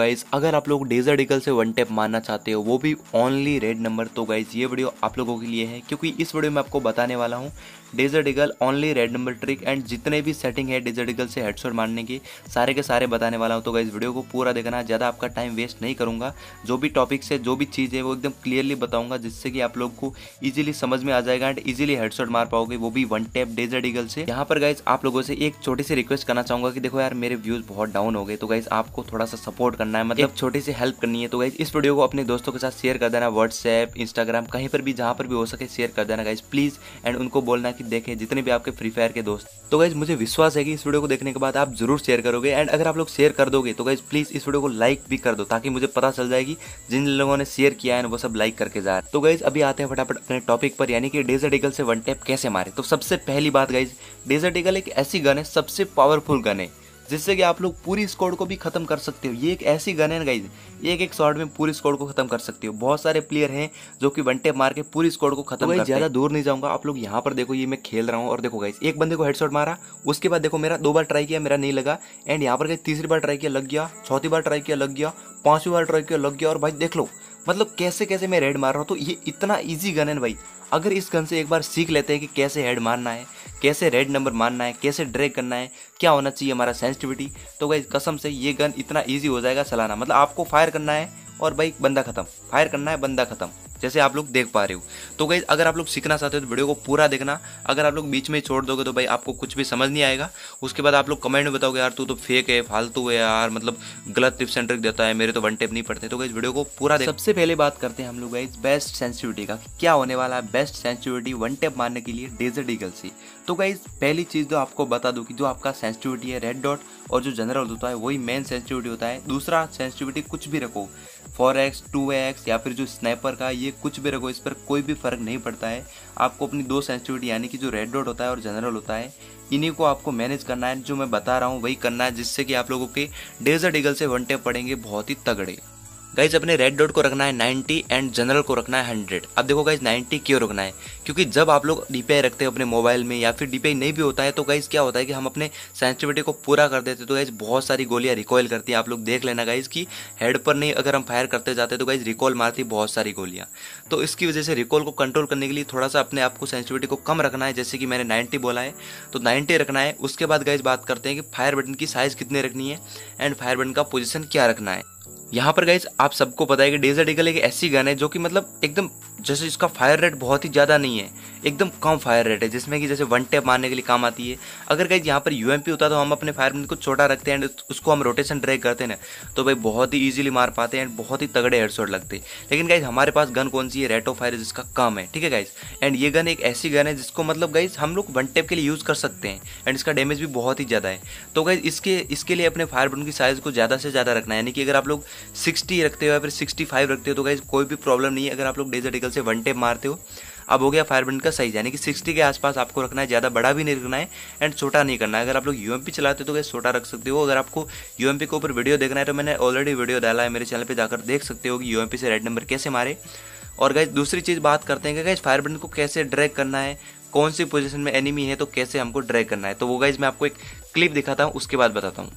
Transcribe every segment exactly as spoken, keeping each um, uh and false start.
Guys अगर आप लोग डेजर्ट ईगल से वन टैप मारना चाहते हो वो भी ओनली रेड नंबर, तो गाइज ये वीडियो आप लोगों के लिए है, क्योंकि इस वीडियो में आपको बताने वाला हूँ desert eagle only red number trick and जितने भी सेटिंग है डेजर्ट ईगल से हेडशॉट मारने की सारे के सारे बताने वाला हूँ। तो गाइज वीडियो को पूरा देखना, ज़्यादा आपका टाइम वेस्ट नहीं करूँगा। जो भी टॉपिक्स है जो भी चीज़ है वो एकदम क्लियरली बताऊँगा, जिससे कि आप लोग को ईजिली समझ में आ जाएगा एंड ईजिली हेडशॉट मार पाओगे, वो भी वन टैप डेजर्ट ईगल से। यहाँ पर गाइज आप लोगों से एक छोटी सी रिक्वेस्ट करना चाहूँगा कि देखो यार मेरे व्यूज़ बहुत डाउन हो गए, तो गाइज आपको थोड़ा सा सपोर्ट करना है, मतलब छोटी सी हेल्प करनी है। तो गाइज इस वीडियो को अपने दोस्तों के साथ शेयर कर देना, व्हाट्सएप इंस्टाग्राम कहीं पर भी जहाँ पर भी हो सके शेयर कर देना गाइज प्लीज, एंड उनको बोलना कि देखें जितने भी आपके फ्री फायर के दोस्त। तो गाइज मुझे विश्वास है कि इस वीडियो को देखने के बाद आप जरूर शेयर करोगे, एंड अगर आप लोग शेयर कर दोगे तो गाइज प्लीज इस वीडियो को लाइक भी कर दो, ताकि मुझे पता चल जाएगी जिन लोगों ने शेयर किया है वो सब लाइक करके जा रहे। तो गाइज अभी आते हैं फटाफट अपने टॉपिक पर, यानी कि डेजर्ट ईगल से वन टैप कैसे मारे। तो सबसे पहली बात गाइज, डेजर्ट ईगल एक ऐसी गन है, सबसे पावरफुल गन है, जिससे कि आप लोग पूरी स्क्वाड को भी खत्म कर सकते हो। ये एक ऐसी गन है गाइज, एक एक शॉट में पूरी स्क्वाड को खत्म कर सकते हो। बहुत सारे प्लेयर हैं जो कि वन टैप मार के पूरी स्क्वाड को खत्म करते हैं। ज्यादा दूर नहीं जाऊंगा, आप लोग यहाँ पर देखो, ये मैं खेल रहा हूँ और देखो गाइज एक बंदे को हेडशॉट मारा, उसके बाद देखो मेरा दो बार ट्राई किया मेरा नहीं लगा, एंड यहाँ पर गाइज तीसरी बार ट्राई किया लग गया, चौथी बार ट्राई किया लग गया, पांचवी बार ट्राई किया लग गया। और भाई देख लो मतलब कैसे कैसे मैं रेड मार रहा हूँ। तो ये इतना ईजी गन है भाई, अगर इस गन से एक बार सीख लेते हैं कि कैसे हेड मारना है, कैसे रेड नंबर मारना है, कैसे ड्रैग करना है, क्या होना चाहिए हमारा सेंसिटिविटी, तो भाई कसम से ये गन इतना इजी हो जाएगा चलाना। मतलब आपको फायर करना है और भाई बंदा खत्म, फायर करना है बंदा खत्म, जैसे आप लोग देख पा रहे हो। तो गाइज अगर आप लोग सीखना चाहते हो तो वीडियो को पूरा देखना, अगर आप लोग बीच में छोड़ दोगे तो भाई आपको कुछ भी समझ नहीं आएगा। उसके बाद आप लोग कमेंट में बताओगे यार तू तो फेक है, फालतू है यार, मतलब गलत टिप्स एंड ट्रिक देता है, मेरे तो वन टैप नहीं पड़ते। तो गाइज वीडियो को पूरा देख। सबसे पहले बात करते हैं हम लोग गाइज बेस्ट सेंसिटिविटी का, क्या होने वाला है बेस्ट सेंसिटिविटी वन टैप मारने के लिए डेजर्ट ईगल से। तो गाइज पहली चीज़ जो आपको बता दूं कि जो आपका सेंसिटिविटी है रेड डॉट और जो जनरल होता है वही मेन सेंसिटिविटी होता है। दूसरा सेंसिटिविटी कुछ भी रखो, फोर एक्स टू एक्स या फिर जो स्नाइपर का, ये कुछ भी रखो, इस पर कोई भी फर्क नहीं पड़ता है। आपको अपनी दो सेंसिटिविटी यानी कि जो रेड डॉट होता है और जनरल होता है, इन्हीं को आपको मैनेज करना है। जो मैं बता रहा हूँ वही करना है, जिससे कि आप लोगों के डेजर्ट ईगल से वन टैप पड़ेंगे बहुत ही तगड़े। गाइज अपने रेड डॉट को रखना है नाइंटी एंड जनरल को रखना है हंड्रेड। अब देखो गाइज नाइंटी क्यों रखना है, क्योंकि जब आप लोग डीपीआई रखते हो अपने मोबाइल में या फिर डीपीआई नहीं भी होता है तो गाइज क्या होता है कि हम अपने सेंसिटिविटी को पूरा कर देते, तो गाइज बहुत सारी गोलियां रिकॉइल करती है। आप लोग देख लेना गाइज कि हेड पर नहीं अगर हम फायर करते जाते तो गाइज रिकॉल मारती बहुत सारी गोलियां। तो इसकी वजह से रिकॉल को कंट्रोल करने के लिए थोड़ा सा अपने आप को सेंसिटिविटी को कम रखना है, जैसे कि मैंने नाइंटी बोला है तो नाइंटी रखना है। उसके बाद गाइज बात करते हैं कि फायर बटन की साइज कितनी रखनी है एंड फायर बटन का पोजिशन क्या रखना है। यहाँ पर गाइज आप सबको पता है कि डेजर्ट ईगल एक ऐसी गन है जो कि मतलब एकदम जैसे इसका फायर रेट बहुत ही ज़्यादा नहीं है, एकदम कम फायर रेट है, जिसमें कि जैसे वन टैप मारने के लिए काम आती है। अगर गाइज यहाँ पर यूएमपी होता तो हम अपने फायर को छोटा रखते हैं एंड उसको हम रोटेशन ड्रैग करते हैं ना, तो भाई बहुत ही ईजिली मार पाते हैं एंड बहुत ही तगड़े हेडशॉट लगते हैं। लेकिन गाइज हमारे पास गन कौन सी है, रेट ऑफ फायर जिसका कम है, ठीक है गाइज। एंड ये गन एक ऐसी गन है जिसको मतलब गाइज हम लोग वन टैप के लिए यूज़ कर सकते हैं एंड इसका डैमेज भी बहुत ही ज़्यादा है। तो गाइज इसके इसके लिए अपने फायर बटन की साइज़ को ज़्यादा से ज़्यादा रखना है, यानी कि अगर आप लोग सिक्सटी रखते हो या फिर सिक्सटी फाइव रखते हो तो गाइज कोई भी प्रॉब्लम नहीं है अगर आप लोग डेजर्ट ईगल से वन टैप मारते हो। अब हो गया फायर बटन का साइज, यानी कि सिक्सटी के आसपास आपको रखना है, ज़्यादा बड़ा भी नहीं रखना है एंड छोटा नहीं करना है। अगर आप लोग यूएमपी चलाते हो तो गाइस छोटा रख सकते हो। अगर आपको यूएमपी के ऊपर वीडियो देखना है तो मैंने ऑलरेडी वीडियो डाला है मेरे चैनल पे, जाकर देख सकते हो कि यूएमपी से रेड नंबर कैसे मारे। और गाइस दूसरी चीज़ बात करते हैं कि गाइस फायर बटन को कैसे ड्रैग करना है, कौन सी पोजीशन में एनिमी है तो कैसे हमको ड्रैग करना है। तो वो गाइस मैं आपको एक क्लिप दिखाता हूँ, उसके बाद बताता हूँ।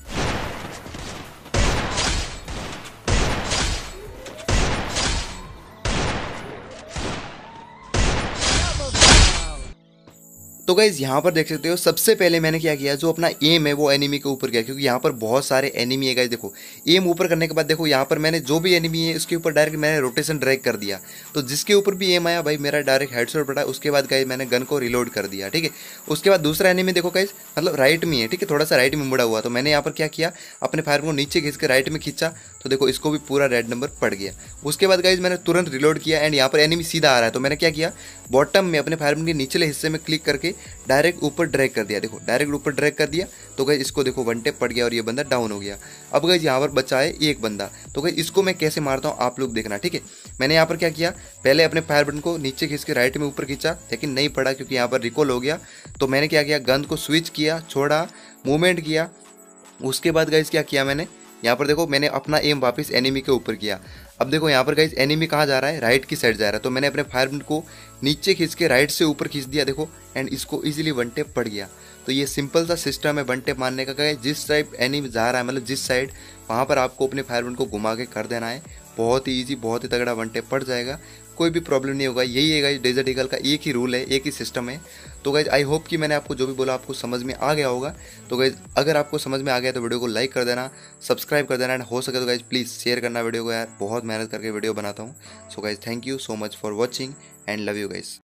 तो गाइज यहाँ पर देख सकते हो सबसे पहले मैंने क्या किया, जो अपना एम है वो एनिमी के ऊपर किया, क्योंकि यहाँ पर बहुत सारे एनिमी है गाइज। देखो एम ऊपर करने के बाद देखो यहाँ पर मैंने जो भी एनिमी है उसके ऊपर डायरेक्ट मैंने रोटेशन ड्रैग कर दिया, तो जिसके ऊपर भी एम आया भाई मेरा डायरेक्ट हेडशॉट पड़ा। उसके बाद गाइज मैंने गन को रिलोड कर दिया, ठीक है। उसके बाद दूसरा एनिमी देखो गाइज मतलब राइट में है, ठीक है, थोड़ा सा राइट में मुड़ा हुआ, तो मैंने यहाँ पर क्या किया, अपने फायर को नीचे खींच के राइट में खींचा, तो देखो इसको भी पूरा रेड नंबर पड़ गया। उसके बाद गाइज मैंने तुरंत रिलोड किया एंड यहाँ पर एनिमी सीधा आ रहा है, तो मैंने क्या किया, बॉटम में अपने फायर के निचले हिस्से में क्लिक करके डायरेक्ट ऊपर ड्रैग कर दिया। देखो डायरेक्ट ऊपर ड्रैग कर दिया तो गाइस इसको देखो वन टैप पड़ गया और ये बंदा डाउन हो गया। अब गाइस यहाँ पर बचा है एक बंदा, तो गाइस इसको मैं कैसे मारता हूँ आप लोग देखना, ठीक है। मैंने यहाँ पर क्या किया, पहले अपने फायर बटन को नीचे खींच के राइट में ऊपर खींचा, लेकिन नहीं पड़ा क्योंकि यहाँ पर रिकॉल हो गया। तो मैंने क्या किया, गन को स्विच किया, छोड़ा, मूवमेंट किया। उसके बाद गाइस क्या किया मैंने, यहाँ पर देखो मैंने अपना एम वापस एनिमी के ऊपर किया। अब देखो यहाँ पर गाइस एनिमी कहाँ जा रहा है, राइट की साइड जा रहा है, तो मैंने अपने फायर को नीचे खींच के राइट से ऊपर खींच दिया देखो, एंड इसको इजीली वन टैप पड़ गया। तो ये सिंपल सा सिस्टम है वन टेप मारने का। गाइस जिस टाइप एनिमी जा रहा है, मतलब जिस साइड, वहाँ पर आपको अपने फायर ब्रेंड को घुमा के कर देना है। बहुत ही ईजी, बहुत ही तगड़ा वन टेप पड़ जाएगा, कोई भी प्रॉब्लम नहीं होगा। यही है गाइस डेजर्ट ईगल का एक ही रूल है, एक ही सिस्टम है। तो गाइस आई होप कि मैंने आपको जो भी बोला आपको समझ में आ गया होगा। तो गाइस अगर आपको समझ में आ गया तो वीडियो को लाइक कर देना, सब्सक्राइब कर देना, एंड हो सके तो गाइस प्लीज़ शेयर करना वीडियो को यार, बहुत मेहनत करके वीडियो बनाता हूँ। So guys thank you so much for watching and love you guys.